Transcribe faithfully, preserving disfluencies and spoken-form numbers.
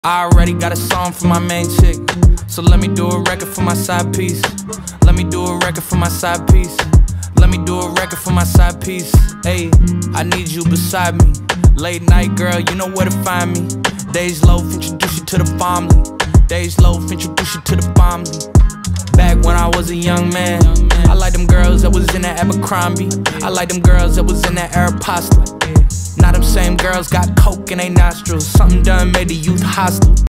I already got a song for my main chick, so let me do a record for my side piece. Let me do a record for my side piece. Let me do a record for my side piece. Hey, I need you beside me. Late night girl, you know where to find me. Days low, introduce you to the family. Days low, introduce you to the family. Back when I was a young man, I like them girls that was in that Abercrombie. I like them girls that was in that Aeropostale. Now them same girls got coke in they nostrils. Something done made the youth hostile.